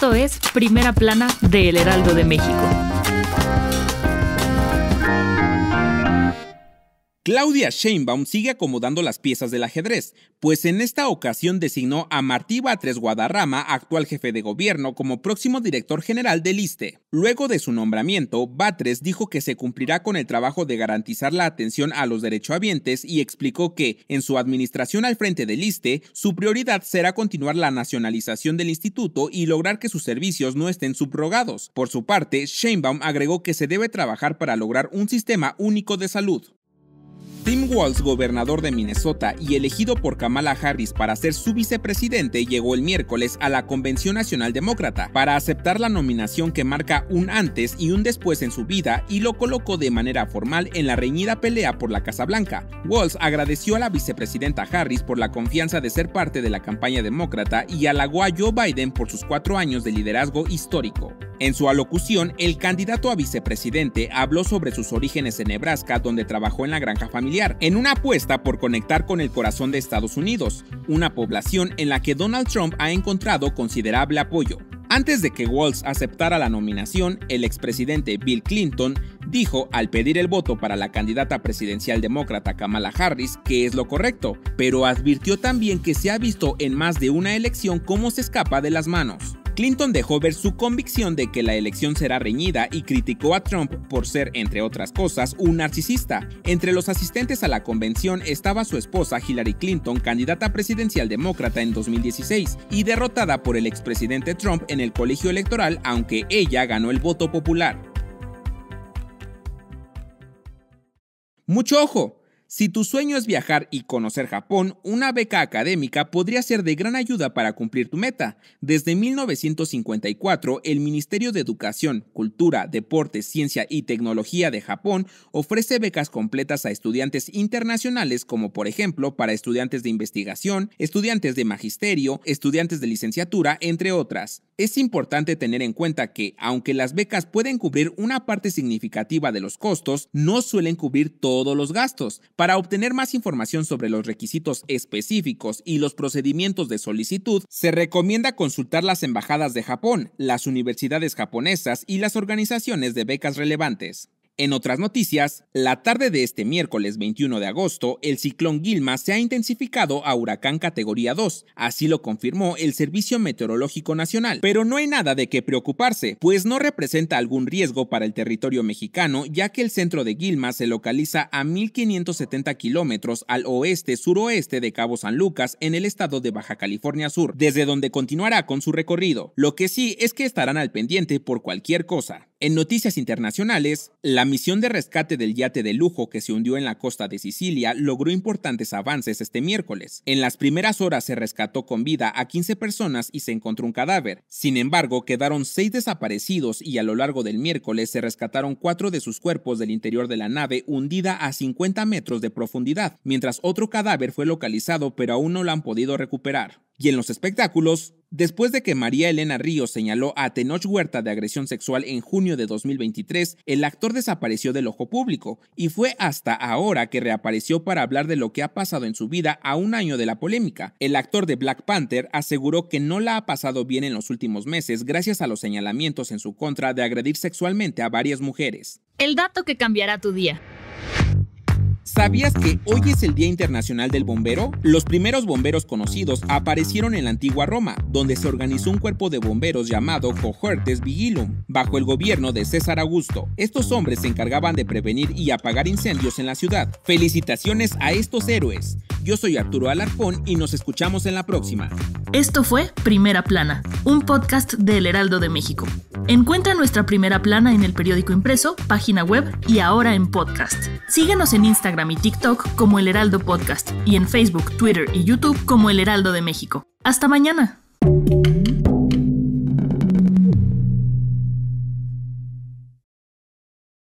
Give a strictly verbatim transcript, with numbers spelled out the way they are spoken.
Esto es Primera Plana de El Heraldo de México. Claudia Sheinbaum sigue acomodando las piezas del ajedrez, pues en esta ocasión designó a Martí Batres Guadarrama, actual jefe de gobierno, como próximo director general del ISSSTE. Luego de su nombramiento, Batres dijo que se cumplirá con el trabajo de garantizar la atención a los derechohabientes y explicó que, en su administración al frente del ISSSTE, su prioridad será continuar la nacionalización del instituto y lograr que sus servicios no estén subrogados. Por su parte, Sheinbaum agregó que se debe trabajar para lograr un sistema único de salud. Tim Walz, gobernador de Minnesota y elegido por Kamala Harris para ser su vicepresidente, llegó el miércoles a la Convención Nacional Demócrata para aceptar la nominación que marca un antes y un después en su vida y lo colocó de manera formal en la reñida pelea por la Casa Blanca. Walz agradeció a la vicepresidenta Harris por la confianza de ser parte de la campaña demócrata y halagó a Joe Biden por sus cuatro años de liderazgo histórico. En su alocución, el candidato a vicepresidente habló sobre sus orígenes en Nebraska, donde trabajó en la granja familiar, en una apuesta por conectar con el corazón de Estados Unidos, una población en la que Donald Trump ha encontrado considerable apoyo. Antes de que Walz aceptara la nominación, el expresidente Bill Clinton dijo, al pedir el voto para la candidata presidencial demócrata Kamala Harris, que es lo correcto, pero advirtió también que se ha visto en más de una elección cómo se escapa de las manos. Clinton dejó ver su convicción de que la elección será reñida y criticó a Trump por ser, entre otras cosas, un narcisista. Entre los asistentes a la convención estaba su esposa Hillary Clinton, candidata presidencial demócrata en dos mil dieciséis, y derrotada por el expresidente Trump en el colegio electoral, aunque ella ganó el voto popular. ¡Mucho ojo! Si tu sueño es viajar y conocer Japón, una beca académica podría ser de gran ayuda para cumplir tu meta. Desde mil novecientos cincuenta y cuatro, el Ministerio de Educación, Cultura, Deportes, Ciencia y Tecnología de Japón ofrece becas completas a estudiantes internacionales como por ejemplo para estudiantes de investigación, estudiantes de magisterio, estudiantes de licenciatura, entre otras. Es importante tener en cuenta que, aunque las becas pueden cubrir una parte significativa de los costos, no suelen cubrir todos los gastos. Para obtener más información sobre los requisitos específicos y los procedimientos de solicitud, se recomienda consultar las embajadas de Japón, las universidades japonesas y las organizaciones de becas relevantes. En otras noticias, la tarde de este miércoles veintiuno de agosto, el ciclón Gilma se ha intensificado a huracán categoría dos, así lo confirmó el Servicio Meteorológico Nacional. Pero no hay nada de qué preocuparse, pues no representa algún riesgo para el territorio mexicano, ya que el centro de Gilma se localiza a mil quinientos setenta kilómetros al oeste-suroeste de Cabo San Lucas, en el estado de Baja California Sur, desde donde continuará con su recorrido. Lo que sí es que estarán al pendiente por cualquier cosa. En noticias internacionales, la misión de rescate del yate de lujo que se hundió en la costa de Sicilia logró importantes avances este miércoles. En las primeras horas se rescató con vida a quince personas y se encontró un cadáver. Sin embargo, quedaron seis desaparecidos y a lo largo del miércoles se rescataron cuatro de sus cuerpos del interior de la nave hundida a cincuenta metros de profundidad, mientras otro cadáver fue localizado pero aún no lo han podido recuperar. Y en los espectáculos, después de que María Elena Ríos señaló a Tenoch Huerta de agresión sexual en junio de dos mil veintitrés, el actor desapareció del ojo público y fue hasta ahora que reapareció para hablar de lo que ha pasado en su vida a un año de la polémica. El actor de Black Panther aseguró que no la ha pasado bien en los últimos meses gracias a los señalamientos en su contra de agredir sexualmente a varias mujeres. El dato que cambiará tu día. ¿Sabías que hoy es el Día Internacional del Bombero? Los primeros bomberos conocidos aparecieron en la antigua Roma, donde se organizó un cuerpo de bomberos llamado Cohortes Vigilum, bajo el gobierno de César Augusto. Estos hombres se encargaban de prevenir y apagar incendios en la ciudad. ¡Felicitaciones a estos héroes! Yo soy Arturo Alarcón y nos escuchamos en la próxima. Esto fue Primera Plana, un podcast de El Heraldo de México. Encuentra nuestra Primera Plana en el periódico impreso, página web y ahora en podcast. Síguenos en Instagram y TikTok como El Heraldo Podcast y en Facebook, Twitter y YouTube como El Heraldo de México. ¡Hasta mañana!